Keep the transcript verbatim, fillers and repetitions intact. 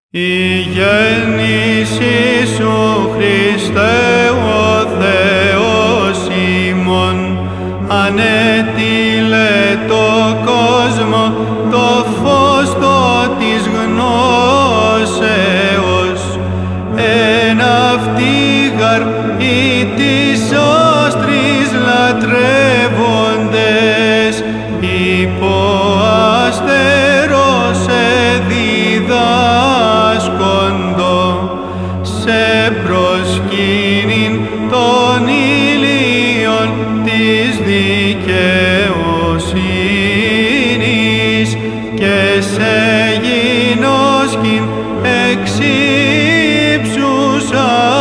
Η γέννηση σου, Χριστέ, ο Θεός ημών, ανέτειλε το κόσμο το φως το της γνώσεως. Εν αυτοί γαρ οι της όστρης λατρεύοντες, υπό αστερός εδιδάσκοντο, σε προσκύνην των ηλίων της δικαιοσύνης και σε γινώσκην εξ ύψους